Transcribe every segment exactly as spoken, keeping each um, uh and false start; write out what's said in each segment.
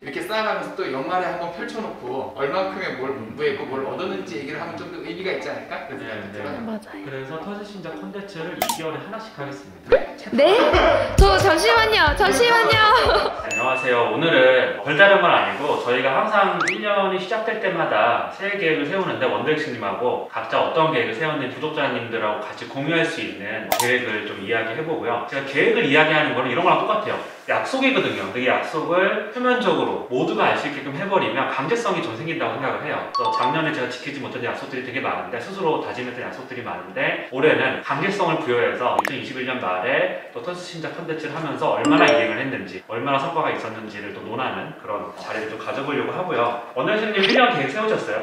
이렇게 쌓아가면서 또 연말에 한번 펼쳐놓고 얼만큼의 뭘 공부했고 뭘 얻었는지 얘기를 하면 좀 더 의미가 있지 않을까? 그래서 네, 네. 맞아요. 그래서 터즈신작 콘텐츠를 이 개월에 하나씩 하겠습니다. 네? 네? 저 잠시만요. 잠시만요. 안녕하세요. 오늘은 별다른 건 아니고 저희가 항상 일 년이 시작될 때마다 새해 계획을 세우는데 원더엑스님하고 각자 어떤 계획을 세웠는지 구독자님들하고 같이 공유할 수 있는 계획을 좀 이야기해보고요. 제가 계획을 이야기하는 거는 이런 거랑 똑같아요. 약속이거든요. 근데 이 약속을 표면적으로 모두가 알 수 있게끔 해버리면 강제성이 좀 생긴다고 생각을 해요. 그래서 작년에 제가 지키지 못한 약속들이 되게 많은데 스스로 다짐했던 약속들이 많은데 올해는 강제성을 부여해서 이천이십일 년 말에 또 터즈신작 컨텐츠를 하면서 얼마나 이행을 했는지 얼마나 성과가 있었는지를 또 논하는 그런 자리를 좀 가져보려고 하고요. 원더엑스님 일 년 계획 세우셨어요?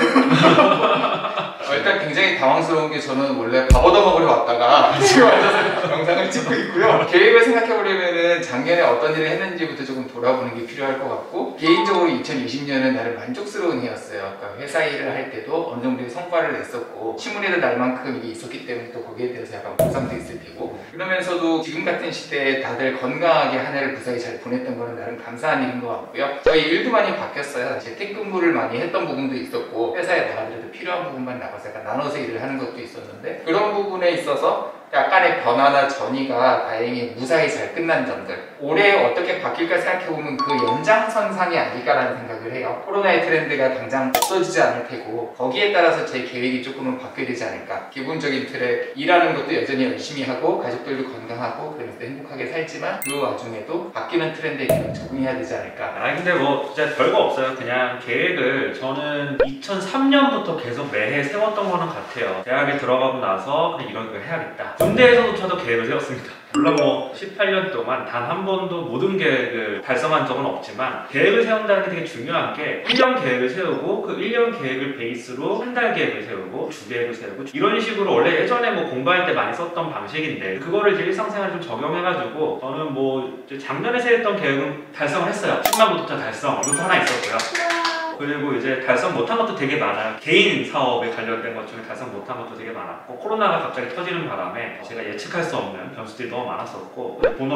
어, 일단 굉장히 당황스러운 게 저는 원래 밥 얻어먹으러 왔다가 지금 앉아서 영상을 찍고 있고요. 계획을 생각해보려면 작년에 어떤 일을 했는지부터 조금 돌아보는 게 필요할 것 같고 개인적으로 이천이십 년은 나름 만족스러운 해였어요. 그러니까 회사 일을 할 때도 어느 정도의 성과를 냈었고 신문에도 날만큼 이게 있었기 때문에 또 거기에 대해서 약간 보상도 있을 테고 그러면서도 지금 같은 시대에 다들 건강하게 한 해를 무사히 잘 보냈던 거는 나름 감사한 일인 것 같고요. 저희 일도 많이 바뀌었어요. 재택근무를 많이 했던 부분도 있었고 회사에 나가더라도 필요한 부분만 나가서 약간 나눠서 일을 하는 것도 있었는데 그런 부분에 있어서 약간의 변화나 전이가 다행히 무사히 잘 끝난 점들 올해 어떻게 바뀔까 생각해보면 그 연장선상이 아닐까라는 생각을 해요. 코로나의 트렌드가 당장 없어지지 않을 테고 거기에 따라서 제 계획이 조금은 바뀌어야 되지 않을까. 기본적인 틀에 일하는 것도 여전히 열심히 하고 가족들도 건강하고 그러면서 행복하게 살지만 그 와중에도 바뀌는 트렌드에 계속 적응해야 되지 않을까. 아 근데 뭐 진짜 별거 없어요. 그냥 계획을 저는 이천삼 년부터 계속 매해 세웠던 거는 같아요. 대학에 들어가고 나서 그냥 이런 거 해야겠다. 군대에서도 저도 계획을 세웠습니다. 물론 뭐 십팔 년 동안 단 한 번도 모든 계획을 달성한 적은 없지만 계획을 세운다는 게 되게 중요한 게 일 년 계획을 세우고 그 일 년 계획을 베이스로 한 달 계획을 세우고 주 계획을 세우고 이런 식으로 원래 예전에 뭐 공부할 때 많이 썼던 방식인데 그거를 이제 일상생활에 좀 적용해가지고 저는 뭐 작년에 세웠던 계획은 달성을 했어요. 십만 구독자 달성 이것도 하나 있었고요. 그리고 이제 달성 못한 것도 되게 많아요. 개인 사업에 관련된 것 중에 달성 못한 것도 되게 많았고 코로나가 갑자기 터지는 바람에 제가 예측할 수 없는 변수들이 너무 많았었고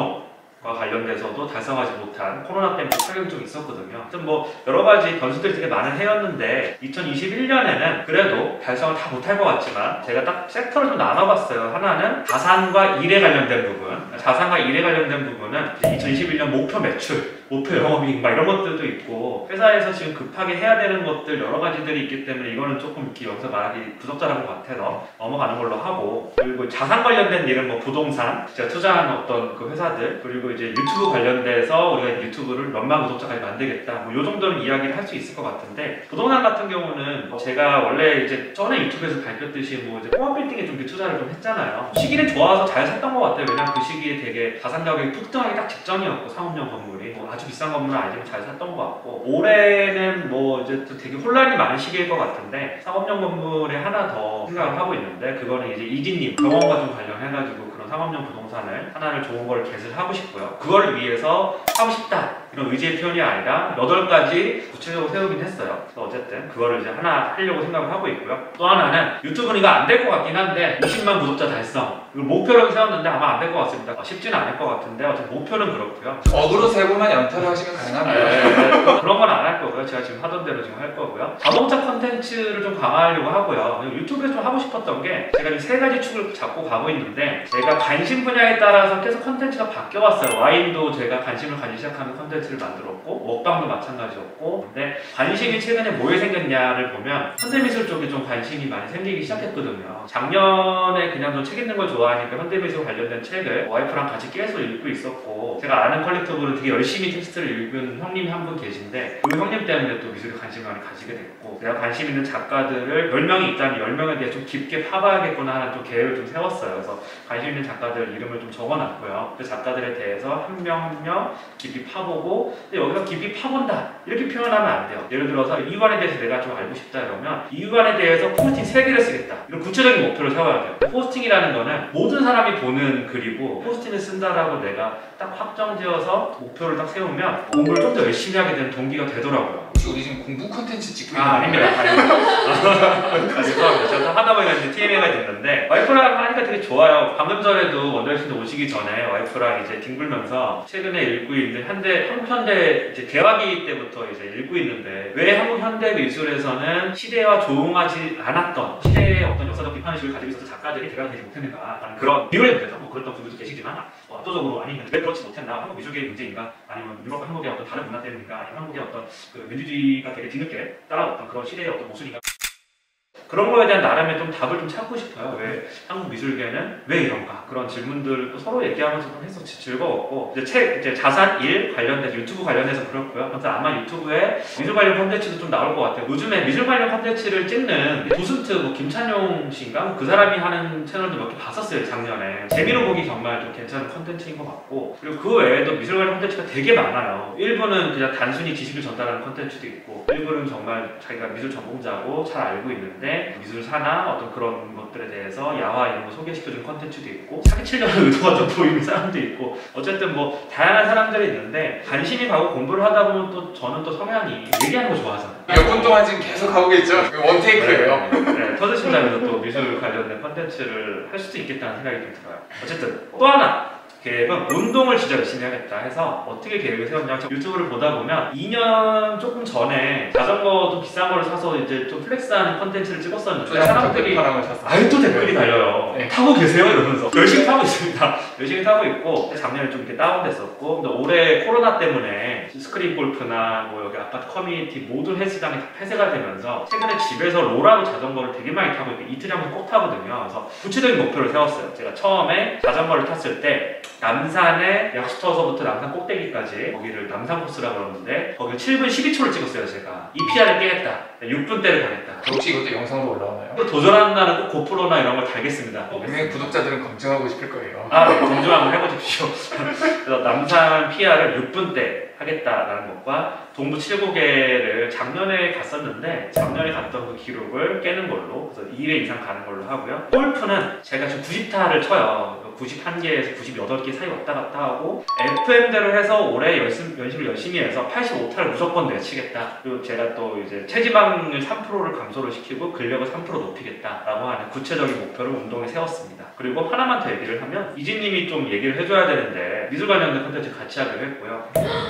본업과 관련돼서도 달성하지 못한 코로나 때문에 타격이 좀 있었거든요. 하여튼 뭐 여러 가지 변수들이 되게 많은 해였는데 이천이십일 년에는 그래도 달성을 다 못할 것 같지만 제가 딱 섹터를 좀 나눠봤어요. 하나는 자산과 일에 관련된 부분 자산과 일에 관련된 부분은 이천이십일 년 목표 매출 목표 영업이익 막 이런 것들도 있고 회사에서 지금 급하게 해야 되는 것들 여러 가지들이 있기 때문에 이거는 조금 이렇게 여기서 말하기 부적절한 것 같아서 넘어가는 걸로 하고 그리고 자산 관련된 일은 뭐 부동산 제가 투자한 어떤 그 회사들 그리고 이제 유튜브 관련돼서 우리가 유튜브를 몇만 구독자까지 만들겠다 뭐 요 정도는 이야기를 할 수 있을 것 같은데 부동산 같은 경우는 제가 원래 이제 전에 유튜브에서 밝혔듯이 뭐 이제 홈빌딩에 좀 투자를 좀 했잖아요. 시기는 좋아서 잘 샀던 것 같아요. 왜냐면 그 시기에 되게 자산 가격이 폭등하기 딱 직전이었고 상업용 건물이 뭐 아주 비싼 건물은 아니지만 잘 샀던 것 같고 올해는 뭐 이제 되게 혼란이 많은 시기일 것 같은데 상업용 건물에 하나 더 생각을 하고 있는데 그거는 이제 이디님 병원과 좀 관련해가지고 그런 상업용 부동산을 하나를 좋은 걸 개설을 하고 싶고요. 그거를 위해서 하고 싶다 이런 의지의 표현이 아니라 여덟 가지 구체적으로 세우긴 했어요. 그래서 어쨌든 그거를 이제 하나 하려고 생각을 하고 있고요. 또 하나는 유튜브는 이거 안 될 것 같긴 한데 이십만 구독자 달성 이걸 목표로 세웠는데 아마 안 될 것 같습니다. 쉽지는 않을 것 같은데 어쨌든 목표는 그렇고요. 어그로 세고만 연타를 하시면 가능합니다. 네, 네. 그런 건 안 할 거고요. 제가 지금 하던 대로 지금 할 거고요. 자동차 컨텐츠를 좀 강화하려고 하고요. 유튜브에서 좀 하고 싶었던 게 제가 지금 세 가지 축을 잡고 가고 있는데 제가 관심 분야에 따라서 계속 컨텐츠가 바뀌어왔어요. 와인도 제가 관심을 가지기 시작하는 컨텐츠를 만들었고 먹방도 마찬가지였고 근데 관심이 최근에 뭐에 생겼냐를 보면 현대미술 쪽에 좀 관심이 많이 생기기 시작했거든요. 작년에 그냥 좀 책 읽는 걸 좋아하니까 현대미술 관련된 책을 와이프랑 같이 계속 읽고 있었고 제가 아는 컬렉터분은 되게 열심히 텍스트를 읽은 형님이 한 분 계신데 그 형님 때문에 또 미술에 관심을 많이 가지게 됐고 제가 관심 있는 작가들을 열 명이 있다면 열 명에 대해 좀 깊게 파봐야겠구나 하는 좀 계획을 좀 세웠어요. 그래서 관심 있는 작가들 이름을 좀 적어놨고요. 그 작가들에 대해서 한 명 한 명 깊이 파보고 근데 여기서 깊이 파본다 이렇게 표현하면 안 돼요. 예를 들어서 이 유관에 대해서 내가 좀 알고 싶다 이러면 이 유관에 대해서 포스팅 세 개를 쓰겠다 이런 구체적인 목표를 세워야 돼요. 포스팅이라는 거는 모든 사람이 보는 글이고 포스팅을 쓴다라고 내가 딱 확정지어서 목표를 딱 세우면 공부를 좀 더 열심히 하게 되는 동기가 되더라고요. 혹시 우리 지금 공부 콘텐츠 찍고 아, 있는 아닙니다. 아닙니다. 아, 죄송합니다. 저도 하다 보니까 이제 티엠에이가 됐는데 와이프랑 하니까 되게 좋아요. 방금 전에도 원더신도 오시기 전에 와이프랑 이제 뒹굴면서 최근에 읽고 있는 현대 한국 현대 이제 개화기 때부터 이제 읽고 있는데 왜 한국 현대 미술에서는 시대와 조응하지 않았던 시대의 어떤 역사적 비판의식을 가지고 있어서 작가들이 대변되지 못했는가 그런 비교에 대해서 뭐 그랬던 분들도 계시지만 어, 압도적으로 아니 왜 그렇지 못했나 한국 미술계의 문제인가 아니면 유럽과 한국의 어떤 다른 문화 때문인가 아니면 한국의 어떤 그 민주주의가 되게 뒤늦게 따라왔던 그런 시대의 어떤 모순인가 그런 거에 대한 나름의 좀 답을 좀 찾고 싶어요. 왜 한국 미술계는 왜 이런가 그런 질문들을 또 서로 얘기하면서 좀 해서 즐거웠고 이제 책 이제 자산 일 관련돼서 유튜브 관련해서 그렇고요. 그래서 아마 유튜브에 미술 관련 콘텐츠도 좀 나올 것 같아요. 요즘에 미술 관련 콘텐츠를 찍는 도슨트 뭐 김찬용 씨인가 그 사람이 하는 채널도 몇 개 봤었어요 작년에. 재미로 보기 정말 좀 괜찮은 콘텐츠인 것 같고 그리고 그 외에도 미술 관련 콘텐츠가 되게 많아요. 일부는 그냥 단순히 지식을 전달하는 콘텐츠도 있고 일부는 정말 자기가 미술 전공자고 잘 알고 있는데 미술사나 어떤 그런 것들에 대해서 야화 이런 거 소개시켜주는 컨텐츠도 있고 사기치려는 의도가 좀 보이는 사람도 있고 어쨌든 뭐 다양한 사람들이 있는데 관심이 가고 공부를 하다 보면 또 저는 또 성향이 얘기하는 거 좋아하잖아요. 몇 분 동안 지금 계속 하고 계죠? 원테이크예요. 네, 네, 터드신다면서 또 미술 관련된 컨텐츠를 할 수도 있겠다는 생각이 좀 들어요. 어쨌든 또 하나 계획은 운동을 진짜 열심히 하겠다 해서 어떻게 계획을 세웠냐 유튜브를 보다 보면 이 년 조금 전에 자전거 좀 비싼 거를 사서 이제 좀 플렉스하는 컨텐츠를 찍었었는데 사람들이 아예 또 댓글이 달려요. 네. 타고 계세요? 이러면서 열심히 타고 있습니다. 열심히 타고 있고 작년에 좀 이렇게 다운됐었고 근데 올해 코로나 때문에 스크린 골프나 뭐 여기 아파트 커뮤니티 모든 헬스장이 다 폐쇄가 되면서 최근에 집에서 롤하고 자전거를 되게 많이 타고 있고 이틀에 한 번 꼭 타거든요. 그래서 구체적인 목표를 세웠어요. 제가 처음에 자전거를 탔을 때 남산의 약수터서부터 남산 꼭대기까지 거기를 남산 코스라고 그러는데 거기 칠 분 십이 초를 찍었어요. 제가 이 피알을 깨겠다. 육 분대를 가겠다. 혹시 이것도 영상으로 올라오나요? 도전하는 날은 꼭 고프로나 이런 걸 달겠습니다. 분명히 구독자들은 검증하고 싶을 거예요. 아, 네, 검증 한번 해보십시오. 그래서 남산 피알을 육 분대 하겠다라는 것과 동부 칠 고개를 작년에 갔었는데 작년에 갔던 그 기록을 깨는 걸로 그래서 이 회 이상 가는 걸로 하고요. 골프는 제가 지금 구십 타를 쳐요. 구십일 개에서 구십팔 개 사이 왔다 갔다 하고 에프엠대로 해서 올해 연습, 연습을 열심히 해서 팔십오 타를 무조건 내치겠다. 그리고 제가 또 이제 체지방을 삼 퍼센트를 감소를 시키고 근력을 삼 퍼센트 높이겠다라고 하는 구체적인 목표를 운동에 세웠습니다. 그리고 하나만 더 얘기를 하면 이진님이 좀 얘기를 해줘야 되는데 미술 관련된 콘텐츠 같이 하기로 했고요.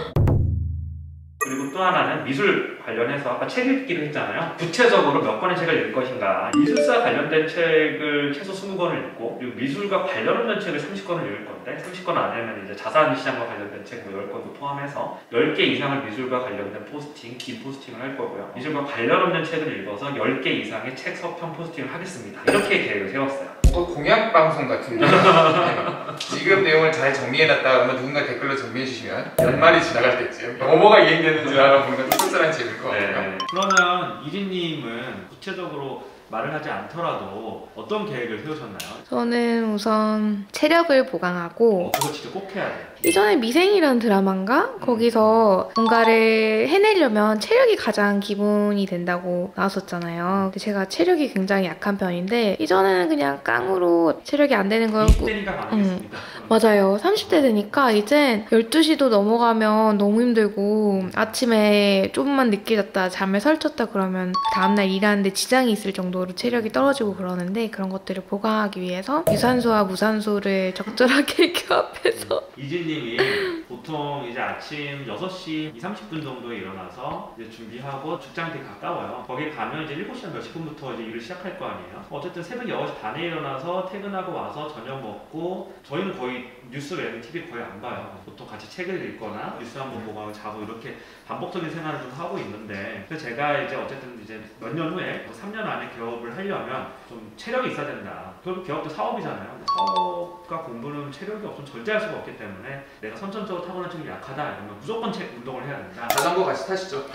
그리고 또 하나는 미술 관련해서 아까 책 읽기를 했잖아요. 구체적으로 몇 권의 책을 읽을 것인가. 미술사 관련된 책을 최소 이십 권을 읽고 그리고 미술과 관련 없는 책을 삼십 권을 읽을 건데 삼십 권 안에는 이제 자산시장과 관련된 책 뭐 십 권도 포함해서 십 개 이상을 미술과 관련된 포스팅, 긴 포스팅을 할 거고요. 미술과 관련 없는 책을 읽어서 십 개 이상의 책 서평 포스팅을 하겠습니다. 이렇게 계획을 세웠어요. 어, 공약 방송 같은데 네. 지금 내용을 잘 정리해놨다 그러면 누군가 댓글로 정리해주시면 연말이 지나갈 때쯤 뭐뭐가 이행되는지 알아보는 건 쏠쏠한 재미일 것 같아요. 네. 그러면 이진님은 구체적으로 말을 하지 않더라도 어떤 계획을 세우셨나요? 저는 우선 체력을 보강하고 어, 그거 진짜 꼭 해야 돼요. 이전에 미생이라는 드라마인가? 거기서 뭔가를 해내려면 체력이 가장 기본이 된다고 나왔었잖아요. 근데 제가 체력이 굉장히 약한 편인데 이전에는 그냥 깡으로 체력이 안 되는 거였고 이십 대니까 가능했습니다. 음, 맞아요. 삼십 대 되니까 이젠 열두 시도 넘어가면 너무 힘들고 아침에 조금만 늦게 잤다 잠을 설쳤다 그러면 다음날 일하는데 지장이 있을 정도로 체력이 떨어지고 그러는데 그런 것들을 보강하기 위해서 유산소와 무산소를 적절하게 교합해서 이진님이 보통 이제 아침 여섯 시 이삼십 분 정도에 일어나서 이제 준비하고 직장이 되게 가까워요. 거기 가면 이제 일곱 시 한 몇십 분부터 이제 일을 시작할 거 아니에요. 어쨌든 새벽 여섯 시 반에 일어나서 퇴근하고 와서 저녁 먹고 저희는 거의 뉴스 외에는 티비 거의 안 봐요. 보통 같이 책을 읽거나 뉴스 한번 보고 하고 자고 이렇게 반복적인 생활을 좀 하고 있는데 그래서 제가 이제 어쨌든 이제 몇 년 후에 삼 년 안에 개업을 하려면 좀 체력이 있어야 된다. 결국 개업도 사업이잖아요. 사업과 공부는 체력이 없으면 절대 할 수가 없기 때문에 내가 선천적으로 타고난 체력이 약하다 이러면 무조건 책 운동을 해야 된다. 자전거 같이 타시죠.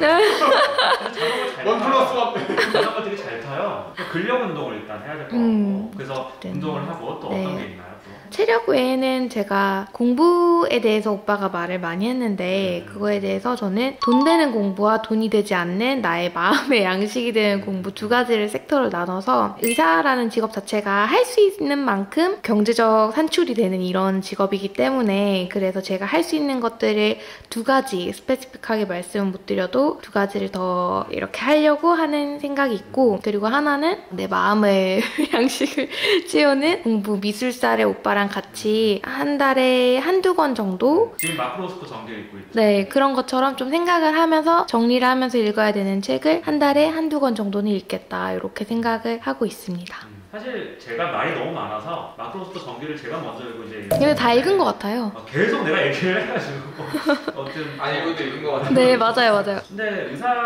자전거 잘 원 플러스 원. 자전거 되게 잘 타요. 근력 운동을 일단 해야 될 것 같고 음, 그래서 네. 운동을 하고 또 네. 어떤 게 있나요? 또? 체력 외에는 제가 공부에 대해서 오빠가 말을 많이 했는데 그거에 대해서 저는 돈 되는 공부와 돈이 되지 않는 나의 마음의 양식이 되는 공부 두 가지를 섹터로 나눠서 의사라는 직업 자체가 할 수 있는 만큼 경제적 산출이 되는 이런 직업이기 때문에 그래서 제가 할 수 있는 것들을 두 가지 스페시픽하게 말씀은 못 드려도 두 가지를 더 이렇게 하려고 하는 생각이 있고 그리고 하나는 내 마음의 양식을 채우는 공부 미술사를 오빠랑 같이 한 달에 한두 권 정도 지금 마크로스코 정리를 읽고 있죠. 네 그런 것처럼 좀 생각을 하면서 정리를 하면서 읽어야 되는 책을 한 달에 한두 권 정도는 읽겠다 이렇게 생각을 하고 있습니다. 음, 사실 제가 말이 너무 많아서 마크로스코 정리를 제가 먼저 읽고 이제 근데 다 읽은 것 같아요. 어, 계속 내가 얘기를 해가지고 어쨌든 안 읽어도 읽은 것 같아요. 네 맞아요 맞아요. 근데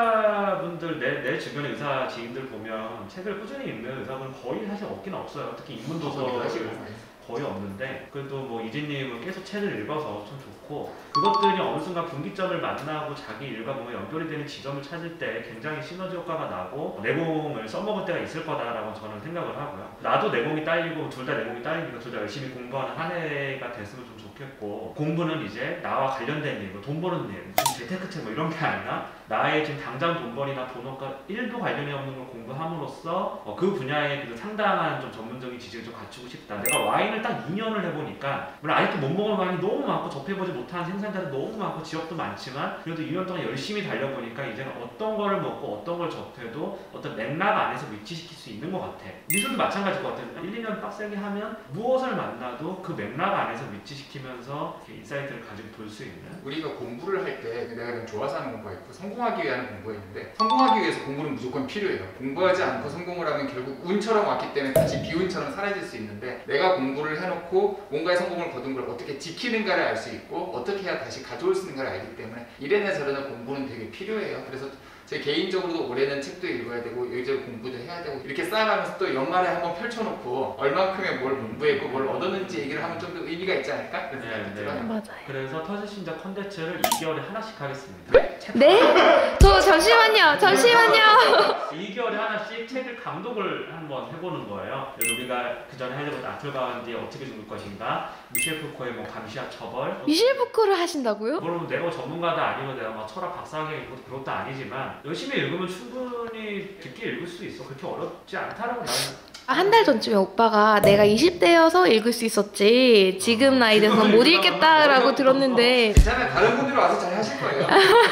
의사분들 내, 내 주변의 의사 지인들 보면 책을 꾸준히 읽는 의사분 거의 사실 없긴 없어요. 특히 인문도서 거의 없는데 그래도 뭐 이진님은 계속 책을 읽어서 참 좋고 그것들이 어느 순간 분기점을 만나고 자기 일과 뭔가 연결이 되는 지점을 찾을 때 굉장히 시너지 효과가 나고 내공을 써먹을 때가 있을 거다라고 저는 생각을 하고요. 나도 내공이 딸리고 둘 다 내공이 딸리니까 둘 다 열심히 공부하는 한 해가 됐으면 좀 좋겠고 공부는 이제 나와 관련된 일, 뭐 돈 버는 일, 무슨 재테크책 뭐 이런 게 아니라 나의 지금 당장 돈벌이나 본업과 일도 관련이 없는 걸 공부함으로써 어, 그 분야에 그 상당한 좀 전문적인 지식을 좀 갖추고 싶다. 내가 와인을 딱 이 년을 해보니까 물론 아직도 못 먹을 와인이 너무 많고 접해보지 못한 생산자도 너무 많고 지역도 많지만 그래도 이 년 동안 열심히 달려보니까 이제는 어떤 거를 먹고 어떤 걸 접해도 어떤 맥락 안에서 위치시킬 수 있는 것 같아. 미술도 마찬가지일 것 같아요. 일, 이 년 빡세게 하면 무엇을 만나도 그 맥락 안에서 위치시키면서 인사이트를 가지고 볼 수 있는 우리가 공부를 할 때 내가 그냥 좋아서 하는 공부가 있고 성공하기 위한 공부가 있는데 성공하기 위해서 공부는 무조건 필요해요. 공부하지 않고 성공을 하면 결국 운처럼 왔기 때문에 다시 비운처럼 사라질 수 있는데 내가 공부를 해놓고 뭔가의 성공을 거둔 걸 어떻게 지키는가를 알 수 있고 어떻게 해야 다시 가져올 수 있는가를 알기 때문에 이래나 저래나 공부는 되게 필요해요. 그래서 제 개인적으로도 올해는 책도 읽어야 되고 여기저기 공부도 해야 되고 이렇게 쌓아가면서 또 연말에 한번 펼쳐놓고 얼만큼의 뭘 공부했고 뭘 얻었는지 얘기를 하면 좀 더 의미가 있지 않을까? 그런 생각이 네, 네. 들어요. 맞아요. 그래서 터질신작 컨텐츠를 이 개월에 하나씩 하겠습니다. 네? 네? 저 잠시만요 잠시만요. 이 개월에 하나씩 책을 감독을 한번 해보는 거예요. 그래서 우리가 그 전에 해보던 아틀가운디 어떻게 죽을 것인가, 미셸 푸코의 뭐 감시와 처벌. 미셸 푸코를 하신다고요? 물론 내가 전문가도 아니고 내가 막 철학 박사학위 있고 그것도 아니지만 열심히 읽으면 충분히 깊게 읽을 수 있어. 그렇게 어렵지 않다라고 나는. 아, 한 달 전쯤에 오빠가 내가 이십 대여서 읽을 수 있었지 지금 나이 돼서는 못 읽겠다라고 들었는데 괜찮아요. 다른 분들이 와서 잘 하실 거예요.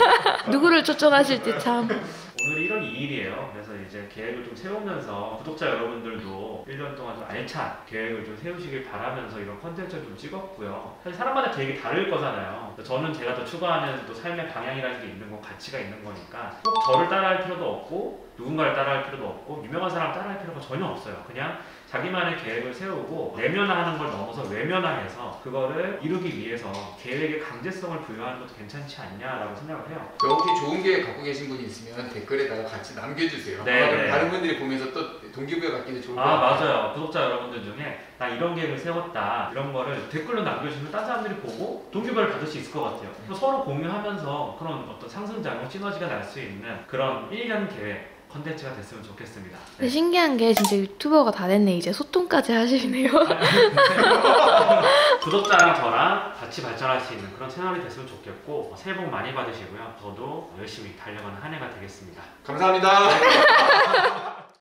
누구를 초청하실지 참. 오늘이 일월 이일이에요. 그래서 이제 계획을 좀 세우면서 구독자 여러분들도 일 년 동안 좀 알찬 계획을 좀 세우시길 바라면서 이런 컨텐츠를 좀 찍었고요. 사실 사람마다 계획이 다를 거잖아요. 저는 제가 더 추구하는 또 삶의 방향이라는 게 있는 거, 가치가 있는 거니까 꼭 저를 따라할 필요도 없고 누군가를 따라할 필요도 없고 유명한 사람 따라할 필요가 전혀 없어요. 그냥 자기만의 계획을 세우고 내면화하는 걸 넘어서 외면화해서 그거를 이루기 위해서 계획의 강제성을 부여하는 것도 괜찮지 않냐라고 생각을 해요. 혹시 좋은 계획 갖고 계신 분이 있으면 댓글에다가 같이 남겨주세요. 네, 아마 그럼 네. 다른 분들이 보면서 또 동기부여 갖기도 좋을 것 아 같아요. 맞아요. 구독자 여러분들 중에 나 이런 계획을 세웠다 이런 거를 댓글로 남겨주시면 딴 사람들이 보고 동기부여를 받을 수 있을 것 같아요. 서로 공유하면서 그런 어떤 상승작용 시너지가 날 수 있는 그런 일 년 계획 컨텐츠가 됐으면 좋겠습니다. 근데 신기한 게 진짜 유튜버가 다 됐네. 이제 소통까지 하시네요. 구독자랑 저랑 같이 발전할 수 있는 그런 채널이 됐으면 좋겠고 새해 복 많이 받으시고요. 저도 열심히 달려가는 한 해가 되겠습니다. 감사합니다.